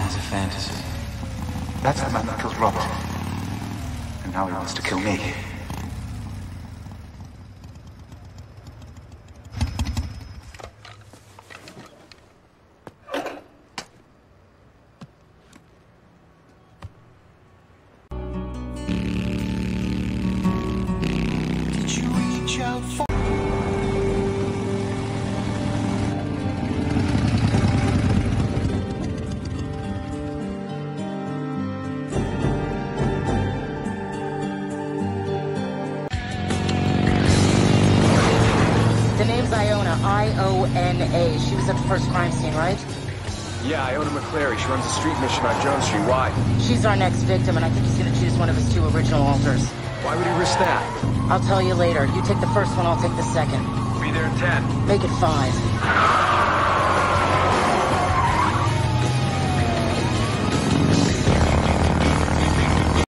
has a fantasy. That's the man that killed Robert. And now he wants to kill me. Did you reach out for... The name's Iona, I-O-N-A. She was at the first crime scene, right? Yeah, Iona McClary. She runs a street mission on Jones Street. Why? She's our next victim, and I think he's gonna choose one of his two original alters. Why would he risk that? I'll tell you later. You take the first one, I'll take the second. Be there in 10. Make it 5.